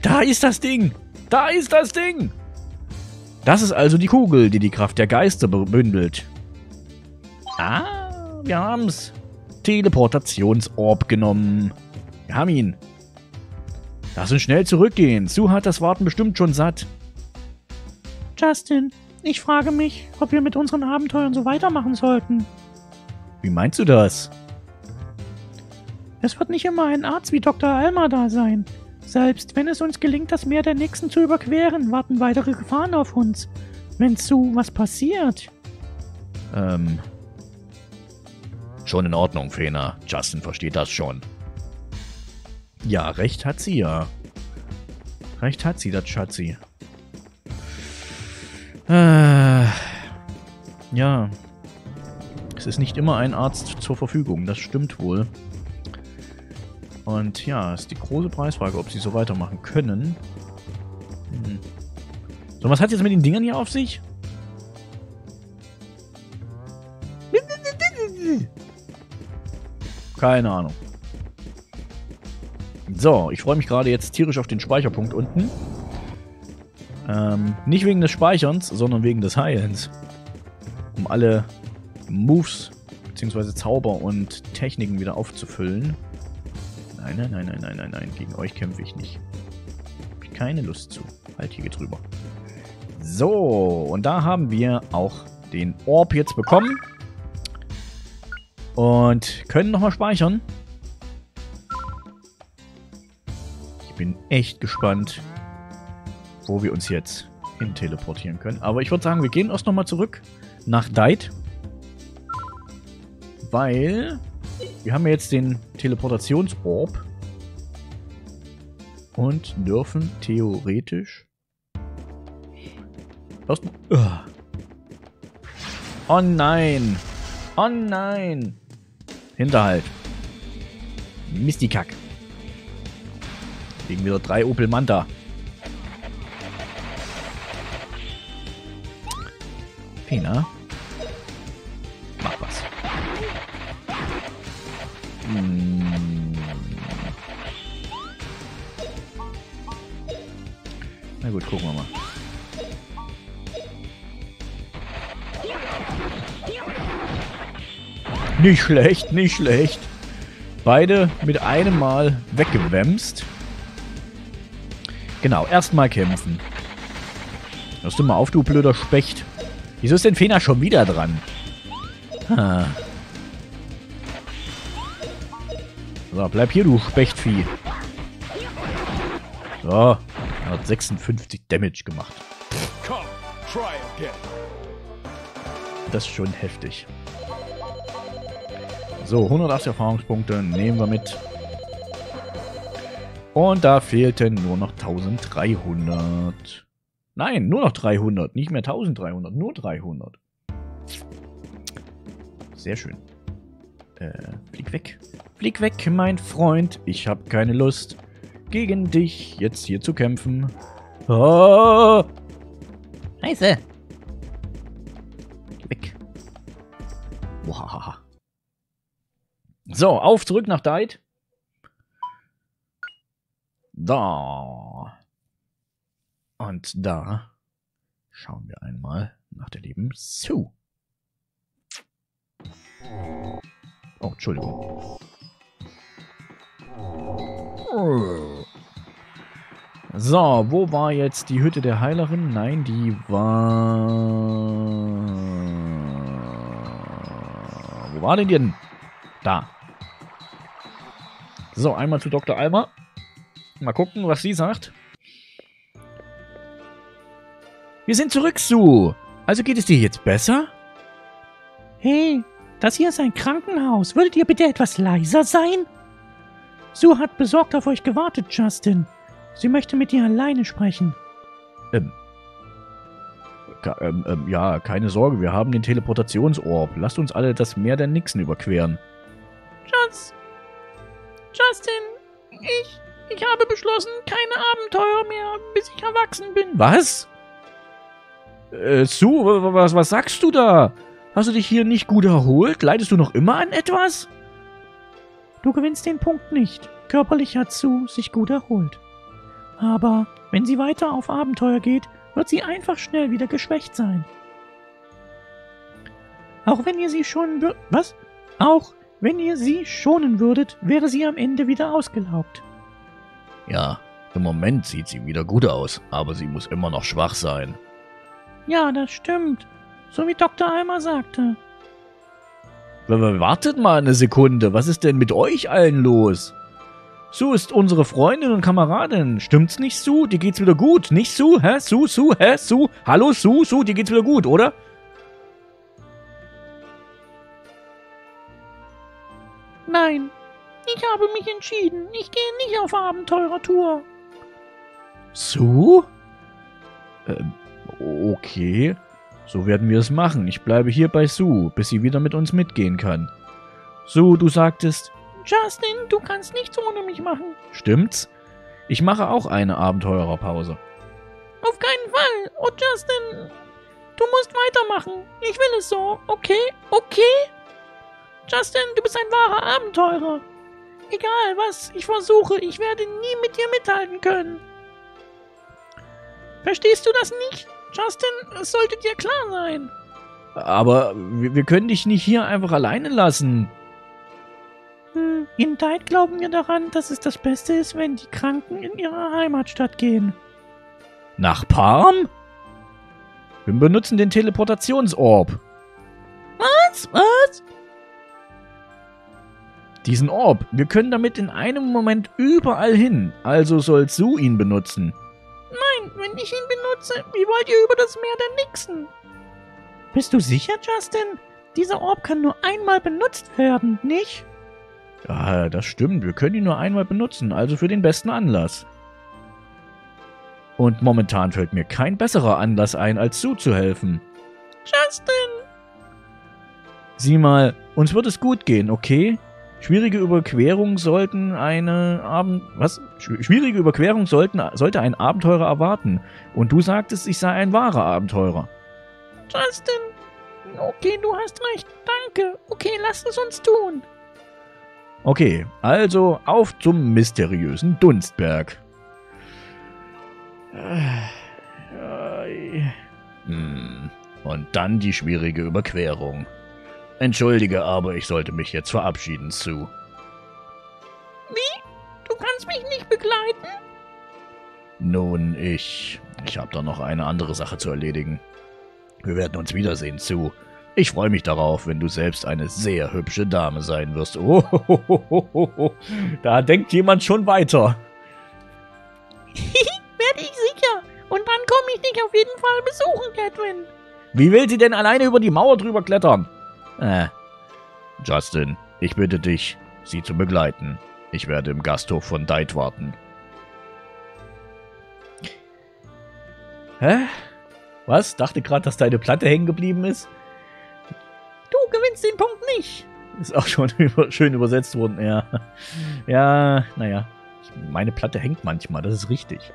Da ist das Ding! Da ist das Ding! Das ist also die Kugel, die die Kraft der Geister bündelt. Ah, wir haben's. Teleportationsorb genommen. Wir haben ihn. Lass uns schnell zurückgehen. Sue hat das Warten bestimmt schon satt. Justin, ich frage mich, ob wir mit unseren Abenteuern so weitermachen sollten. Wie meinst du das? Es wird nicht immer ein Arzt wie Dr. Alma da sein. Selbst wenn es uns gelingt, das Meer der Nächsten zu überqueren, warten weitere Gefahren auf uns. Wenn Sue was passiert. Schon in Ordnung, Fena. Justin versteht das schon. Ja, recht hat sie ja. Recht hat sie, das Schatzi. Ja. Es ist nicht immer ein Arzt zur Verfügung, das stimmt wohl. Und ja, ist die große Preisfrage, ob sie so weitermachen können. So, was hat jetzt mit den Dingern hier auf sich? Keine Ahnung. So, ich freue mich gerade jetzt tierisch auf den Speicherpunkt unten. Nicht wegen des Speicherns, sondern wegen des Heilens. Um alle Moves bzw. Zauber und Techniken wieder aufzufüllen. Nein. Gegen euch kämpfe ich nicht. Hab ich keine Lust zu. Halt, hier geht's rüber. So, und da haben wir auch den Orb jetzt bekommen. Und können nochmal speichern. Ich bin echt gespannt, wo wir uns jetzt hin teleportieren können. Aber ich würde sagen, wir gehen erst nochmal zurück nach Dite. Weil wir haben ja jetzt den Teleportationsorb. Und dürfen theoretisch erstmal... Oh nein! Oh nein! Hinterhalt. Mistikack. Liegen wieder 3 Opel Manta. Fena. Mach was. Na gut, gucken wir mal. Nicht schlecht, nicht schlecht. Beide mit einem Mal weggewämst. Genau, erstmal kämpfen. Hörst du mal auf, du blöder Specht. Wieso ist denn Fena schon wieder dran? So, bleib hier, du Spechtvieh. So, er hat 56 Damage gemacht. Das ist schon heftig. So, 180 Erfahrungspunkte nehmen wir mit. Und da fehlten nur noch 1300. Nein, nur noch 300. Nicht mehr 1300, nur 300. Sehr schön. Flieg weg. Flieg weg, mein Freund. Ich habe keine Lust, gegen dich jetzt hier zu kämpfen. Oh! Scheiße. Weg. Wow. So, auf, zurück nach Dite. Da. Und da schauen wir einmal nach der lieben Sue. Oh, Entschuldigung. So, wo war jetzt die Hütte der Heilerin? Nein, die war... Wo war denn die denn? Da. So, einmal zu Dr. Alma. Mal gucken, was sie sagt. Wir sind zurück, Sue. Also geht es dir jetzt besser? Hey, das hier ist ein Krankenhaus. Würdet ihr bitte etwas leiser sein? Sue hat besorgt auf euch gewartet, Justin. Sie möchte mit dir alleine sprechen. Ja, keine Sorge. Wir haben den Teleportationsorb. Lasst uns alle das Meer der Nixen überqueren. Justin, ich habe beschlossen, keine Abenteuer mehr, bis ich erwachsen bin. Was? Sue, was sagst du da? Hast du dich hier nicht gut erholt? Leidest du noch immer an etwas? Du gewinnst den Punkt nicht. Körperlich hat Sue sich gut erholt. Aber wenn sie weiter auf Abenteuer geht, wird sie einfach schnell wieder geschwächt sein. Auch wenn ihr sie schonen Auch wenn ihr sie schonen würdet, wäre sie am Ende wieder ausgelaugt. Ja, im Moment sieht sie wieder gut aus, aber sie muss immer noch schwach sein. Ja, das stimmt. So wie Dr. Alma sagte. Wartet mal eine Sekunde, was ist denn mit euch allen los? Sue ist unsere Freundin und Kameradin. Stimmt's nicht, Sue? Dir geht's wieder gut. Nicht, Sue? Hä? Sue? Hä? Sue? Hallo, Sue? Dir geht's wieder gut, oder? Nein, ich habe mich entschieden. Ich gehe nicht auf Abenteurertour. Sue? Okay. So werden wir es machen. Ich bleibe hier bei Sue, bis sie wieder mit uns mitgehen kann. Sue, du sagtest... Justin, du kannst nichts ohne mich machen. Stimmt's? Ich mache auch eine Abenteurerpause. Auf keinen Fall. Oh, Justin, du musst weitermachen. Ich will es so. Okay? Okay? Justin, du bist ein wahrer Abenteurer. Egal was ich versuche, ich werde nie mit dir mithalten können. Verstehst du das nicht? Justin, es sollte dir klar sein. Aber wir können dich nicht hier einfach alleine lassen. In Tide glauben wir daran, dass es das Beste ist, wenn die Kranken in ihre Heimatstadt gehen. Nach Palm? Wir benutzen den Teleportationsorb. Was? Diesen Orb. Wir können damit in einem Moment überall hin. Also soll Sue ihn benutzen. Nein, wenn ich ihn benutze, wie wollt ihr über das Meer denn nixen? Bist du sicher, Justin? Dieser Orb kann nur einmal benutzt werden, nicht? Ja, das stimmt. Wir können ihn nur einmal benutzen, also für den besten Anlass. Und momentan fällt mir kein besserer Anlass ein, als Sue zu helfen. Justin! Sieh mal, uns wird es gut gehen, okay? Schwierige Überquerung sollte ein Abenteurer erwarten. Und du sagtest, ich sei ein wahrer Abenteurer. Justin! Okay, du hast recht. Danke. Okay, lass es uns tun. Okay, also auf zum mysteriösen Dunstberg. Und dann die schwierige Überquerung. Entschuldige, aber ich sollte mich jetzt verabschieden, Sue. Wie? Du kannst mich nicht begleiten? Nun, ich habe da noch eine andere Sache zu erledigen. Wir werden uns wiedersehen, Sue. Ich freue mich darauf, wenn du selbst eine sehr hübsche Dame sein wirst. Oh, da denkt jemand schon weiter. Werde ich sicher. Und dann komme ich dich auf jeden Fall besuchen, Catwin. Wie will sie denn alleine über die Mauer drüber klettern? Justin, ich bitte dich, sie zu begleiten. Ich werde im Gasthof von Tide warten. Hä? Was? Dachte gerade, dass deine Platte hängen geblieben ist? Du gewinnst den Punkt nicht. Ist auch schon schön übersetzt worden, ja. Ja, naja. Meine Platte hängt manchmal, das ist richtig.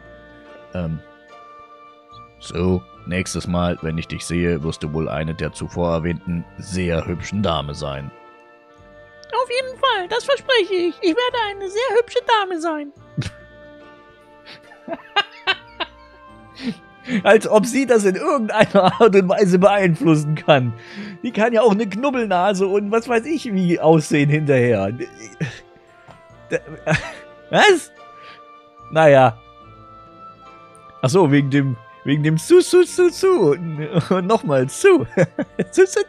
So, nächstes Mal, wenn ich dich sehe, wirst du wohl eine der zuvor erwähnten sehr hübschen Dame sein. Auf jeden Fall, das verspreche ich. Ich werde eine sehr hübsche Dame sein. Als ob sie das in irgendeiner Art und Weise beeinflussen kann. Die kann ja auch eine Knubbelnase und was weiß ich wie aussehen hinterher. Was? Naja. Achso, wegen dem Su. Und nochmal Su. Su.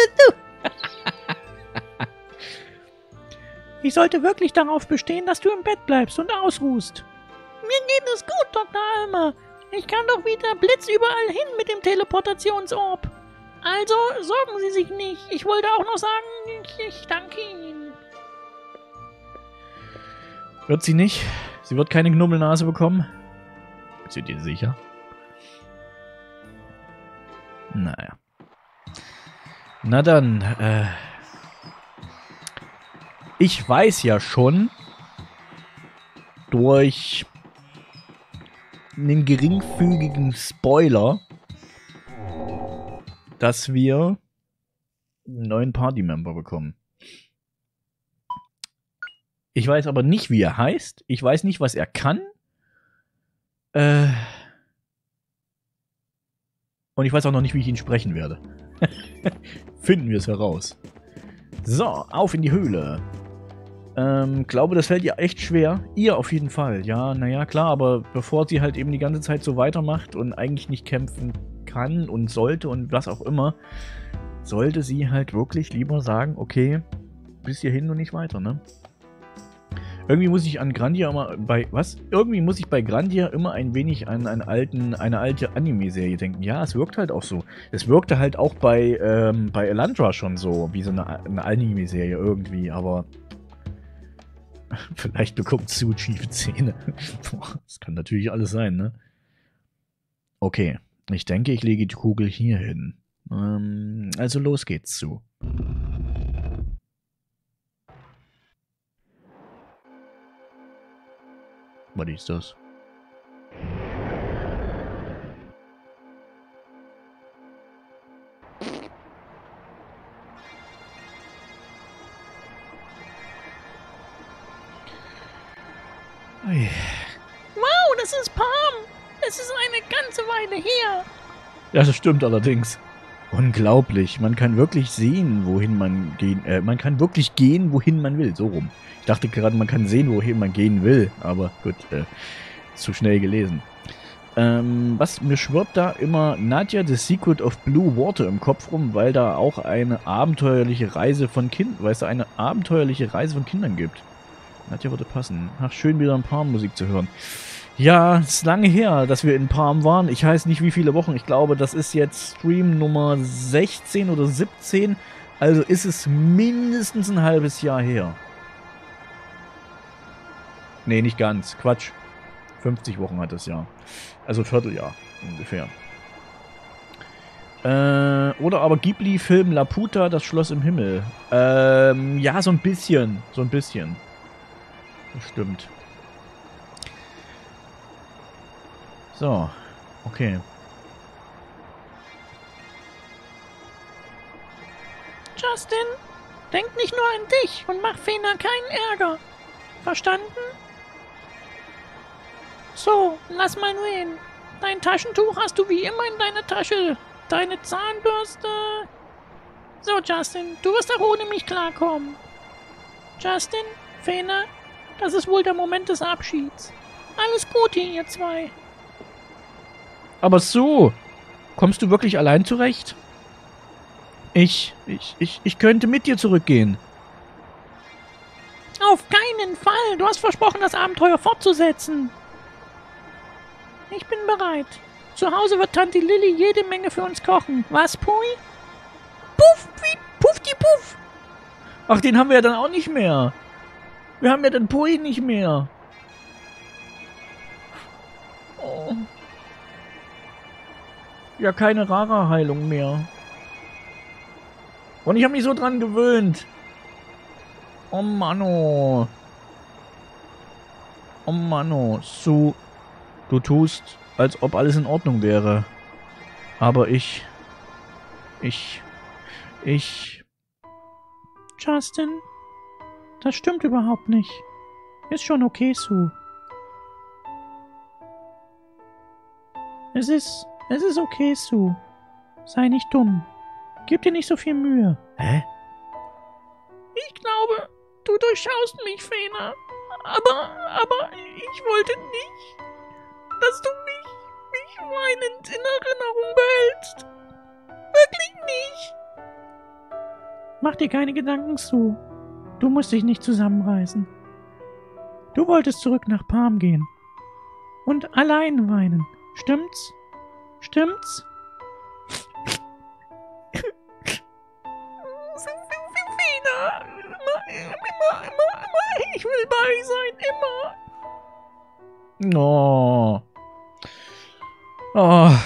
Ich sollte wirklich darauf bestehen, dass du im Bett bleibst und ausruhst. Mir geht es gut, Dr. Alma. Ich kann doch wieder blitzüberall hin mit dem Teleportationsorb. Also sorgen Sie sich nicht. Ich wollte auch noch sagen, ich danke Ihnen. Wird sie nicht? Sie wird keine Knubbelnase bekommen? Bist du dir sicher? Naja. Na dann, ich weiß ja schon durch einen geringfügigen Spoiler, dass wir einen neuen Party-Member bekommen. Ich weiß aber nicht, wie er heißt. Ich weiß nicht, was er kann. Und ich weiß auch noch nicht, wie ich ihn sprechen werde. Finden wir es heraus. So, auf in die Höhle. Glaube, das fällt ihr echt schwer. Ihr auf jeden Fall. Ja, naja, klar, aber bevor sie halt eben die ganze Zeit so weitermacht und eigentlich nicht kämpfen kann und sollte und was auch immer, sollte sie halt wirklich lieber sagen, okay, bis hierhin und nicht weiter, ne? Irgendwie muss ich an Grandia immer Irgendwie muss ich bei Grandia immer ein wenig an eine alte Anime-Serie denken. Ja, es wirkt halt auch so. Es wirkte halt auch bei Elandra schon so, wie so eine Anime-Serie irgendwie, aber vielleicht bekommt Sue schiefe Zähne. Das kann natürlich alles sein, ne? Okay, ich denke, ich lege die Kugel hier hin. Also los geht's, Sue. Was ist das? Ui. Wow, das ist Palm. Es ist eine ganze Weile her. Ja, das stimmt allerdings. Unglaublich. Man kann wirklich sehen, wohin man gehen. Man kann wirklich gehen, wohin man will. So rum. Ich dachte gerade, man kann sehen, wohin man gehen will. Aber gut, zu schnell gelesen. Mir schwirrt da immer Nadia The Secret of Blue Water im Kopf rum, weil da auch eine abenteuerliche Reise von Kindern gibt. Nadia würde passen. Ach, schön wieder ein paar Musik zu hören. Ja, es ist lange her, dass wir in Palm waren. Ich weiß nicht, wie viele Wochen. Ich glaube, das ist jetzt Stream Nummer 16 oder 17. Also ist es mindestens ein halbes Jahr her. Nee, nicht ganz. Quatsch. 50 Wochen hat das Jahr. Also Vierteljahr ungefähr. Oder aber Ghibli-Film Laputa, das Schloss im Himmel. Ja, so ein bisschen. So ein bisschen. Das stimmt. So, okay. Justin, denk nicht nur an dich und mach Fena keinen Ärger. Verstanden? So, lass mal sehen. Dein Taschentuch hast du wie immer in deiner Tasche. Deine Zahnbürste. So, Justin, du wirst auch ohne mich klarkommen. Justin, Fena, das ist wohl der Moment des Abschieds. Alles Gute, ihr zwei. Aber so, kommst du wirklich allein zurecht? Ich könnte mit dir zurückgehen. Auf keinen Fall. Du hast versprochen, das Abenteuer fortzusetzen. Ich bin bereit. Zu Hause wird Tante Lilly jede Menge für uns kochen. Was, Pui? Puff, wie Puffdi Puff. Ach, den haben wir ja dann auch nicht mehr. Wir haben ja den Pui nicht mehr. Oh. Ja, keine Rara-Heilung mehr. Und ich habe mich so dran gewöhnt. Oh Manno. Oh Manno. Sue, du tust, als ob alles in Ordnung wäre. Aber ich... Justin, das stimmt überhaupt nicht. Ist schon okay, Sue. Es ist okay, Sue. Sei nicht dumm. Gib dir nicht so viel Mühe. Hä? Ich glaube, du durchschaust mich, Fena. Aber ich wollte nicht, dass du mich weinend in Erinnerung behältst. Wirklich nicht. Mach dir keine Gedanken, Sue. Du musst dich nicht zusammenreißen. Du wolltest zurück nach Palm gehen. Und allein weinen. Stimmt's? Stimmt's? Fina, immer, ich will bei sein, immer. Oh. Oh.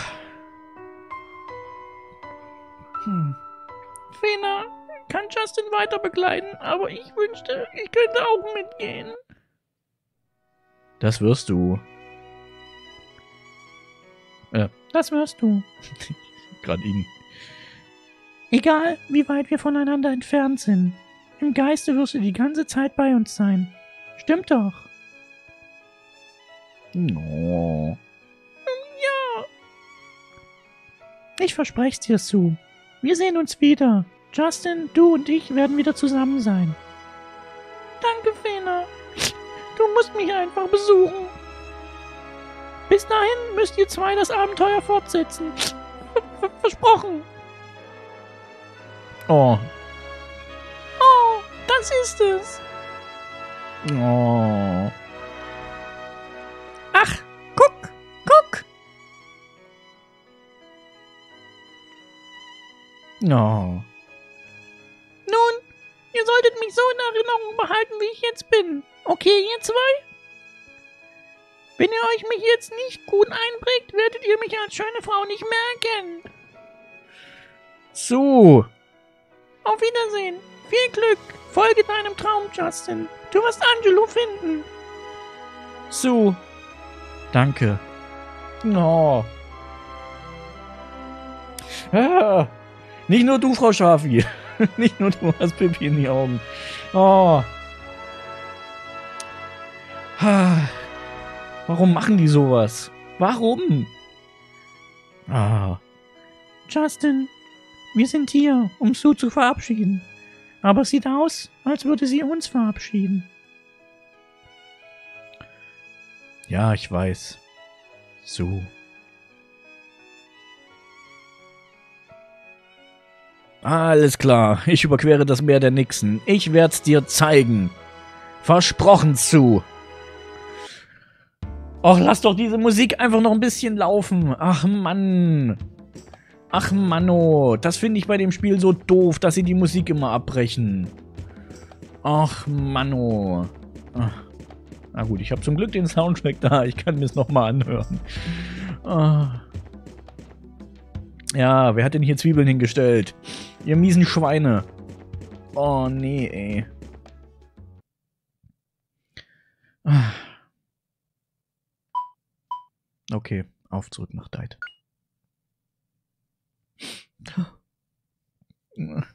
Fena kann Justin weiter begleiten, aber ich wünschte, ich könnte auch mitgehen. Das wirst du. Das wirst du. Gerade ihn. Egal, wie weit wir voneinander entfernt sind. Im Geiste wirst du die ganze Zeit bei uns sein. Stimmt doch. Oh. Ich verspreche es dir, Sue. Wir sehen uns wieder. Justin, du und ich werden wieder zusammen sein. Danke, Fena. Du musst mich einfach besuchen. Bis dahin müsst ihr zwei das Abenteuer fortsetzen. Versprochen. Oh. Oh, das ist es. Oh. Ach, guck. Oh. Nun, ihr solltet mich so in Erinnerung behalten, wie ich jetzt bin. Okay, ihr zwei? Wenn ihr euch mich jetzt nicht gut einprägt, werdet ihr mich als schöne Frau nicht mehr erkennen. So. Auf Wiedersehen. Viel Glück. Folge deinem Traum, Justin. Du wirst Angelo finden. So. Danke. Oh. Ah. Nicht nur du, Frau Schafi. Nicht nur du hast Pipi in die Augen. Oh. Ah. Warum machen die sowas? Warum? Ah. Justin, wir sind hier, um Sue zu verabschieden. Aber es sieht aus, als würde sie uns verabschieden. Ja, ich weiß. So. Alles klar, ich überquere das Meer der Nixen. Ich werd's dir zeigen. Versprochen, zu. Och, lass doch diese Musik einfach noch ein bisschen laufen. Ach Mann. Ach Manno, das finde ich bei dem Spiel so doof, dass sie die Musik immer abbrechen. Ach Manno. Ach. Na gut, ich habe zum Glück den Soundtrack da. Ich kann mir es nochmal anhören. Ah. Ja, wer hat denn hier Zwiebeln hingestellt? Ihr miesen Schweine. Oh, nee, ey. Okay, auf zurück nach Deit.